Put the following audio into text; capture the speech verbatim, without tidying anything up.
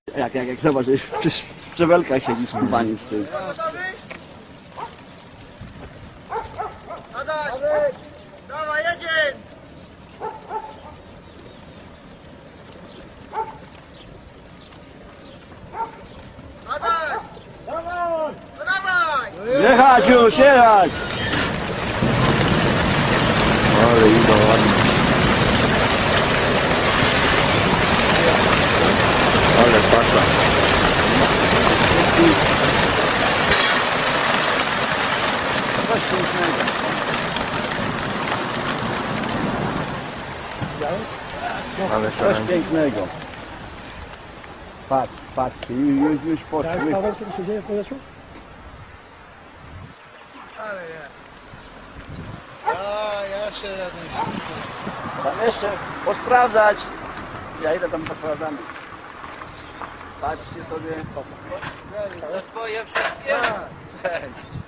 Jak, jak, jak zobacz, przecież w szczebelkach siedzi skubaniec z tym. Adaś! Dawaj, jedziesz! Adaś! Dawaj! No dawaj! Jechać już, jechać! Ale idą ładnie. Ale pasa. Coś pięknego. Ale Coś szalenie. pięknego. Patrz, patrz, już, już, już poszły. Tak, Paweł, co się dzieje w powietrzu? Ale jest. A, ja się jadę. Tam jeszcze posprawdzać. Ja idę tam posprawdzamy. Patrzcie sobie. To twoje wszystkie? Cześć.